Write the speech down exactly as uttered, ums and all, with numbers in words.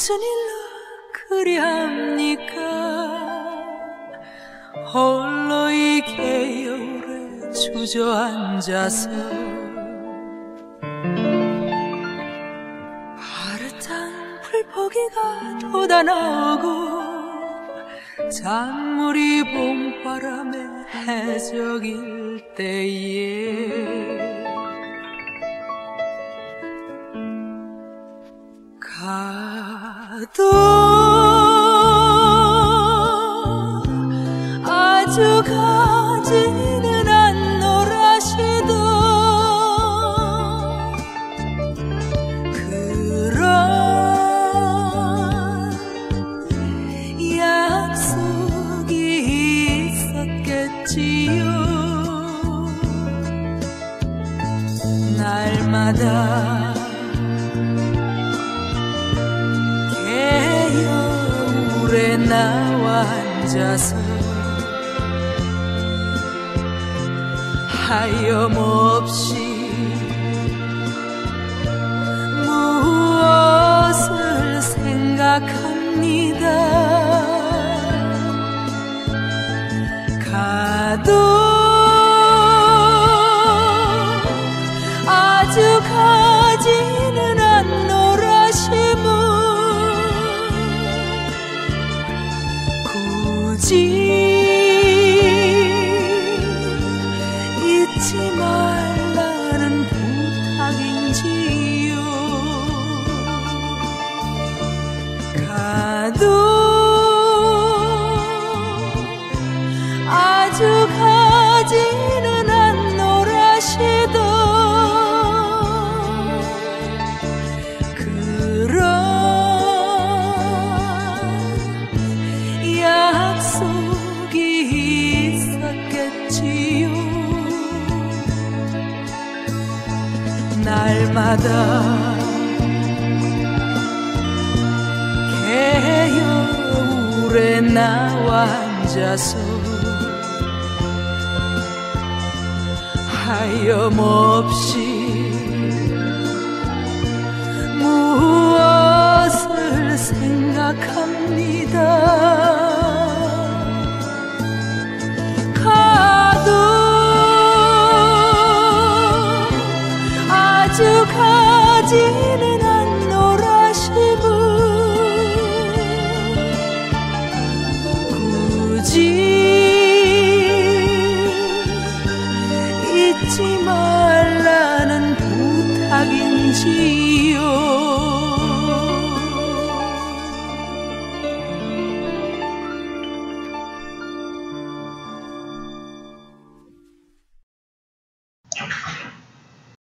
무슨 일로 그리합니까? 홀로 이 개울에 주저앉아서 파릇한 풀포기가 돋아나오고 잔물이 봄바람에 해적일 때에 가도 아주 가지는 않노라시도 그런 약속이 있었겠지요. 날마다 개울에 나와 앉아서 하염없이 무엇을 생각합니다. 가도 아주 가지는 않노라시면 굳이 잊지 말라는 부탁인지요. 가도 아주 가지는 않노라시도 그런 약속이 있었겠지요. 날마다 개울에 나와 앉아서 하염없이 무엇을 생각합니다. 가도 아주 가지는 않노라시면 굳이 잊지 말라는 부탁인지요.